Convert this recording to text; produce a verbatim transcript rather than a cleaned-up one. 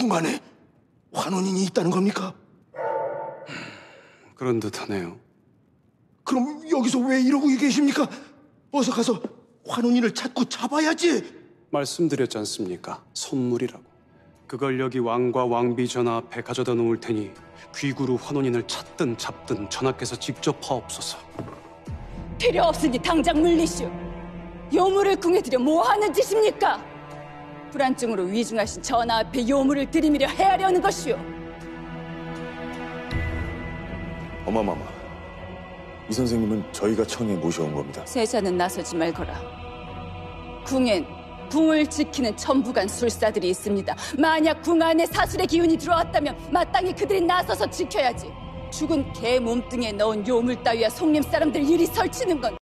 궁 안에 환원인이 있다는 겁니까? 그런 듯하네요. 그럼 여기서 왜 이러고 계십니까? 어서 가서 환원인을 찾고 잡아야지. 말씀드렸지 않습니까? 선물이라고. 그걸 여기 왕과 왕비 전하 앞에 가져다 놓을 테니 귀구로 환원인을 찾든 잡든 전하께서 직접 하옵소서. 필요 없으니 당장 물리시오. 요물을 궁해드려 뭐 하는 짓입니까? 불안증으로 위중하신 전하 앞에 요물을 들이밀어 헤아려는 것이오. 어마마마, 이 선생님은 저희가 청해 모셔온 겁니다. 세자는 나서지 말거라. 궁엔 궁을 지키는 천부간 술사들이 있습니다. 만약 궁 안에 사술의 기운이 들어왔다면 마땅히 그들이 나서서 지켜야지. 죽은 개 몸뚱이에 넣은 요물 따위와 송림 사람들 일이 설치는 건